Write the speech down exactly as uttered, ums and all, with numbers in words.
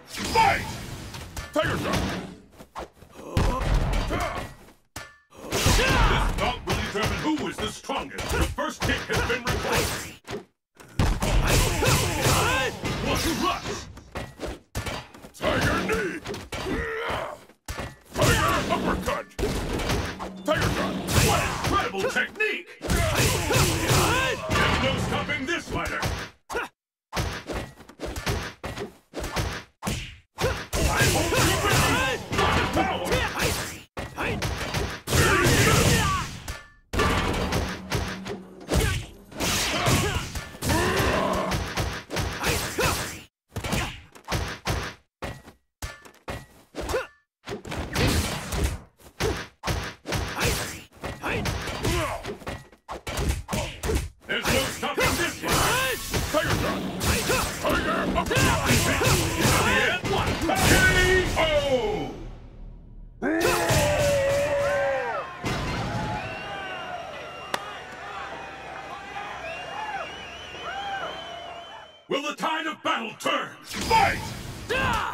Fight! Tiger Drop! This bout will determine who is the strongest. The first kick has been recorded. One rush! Tiger knee! Tiger uppercut! Tiger Drop! What incredible technique! There's no stopping this fighter! There's no stopping this one! Tiger Drop! Tiger up! And one! K O! Will the tide of battle turn? Fight!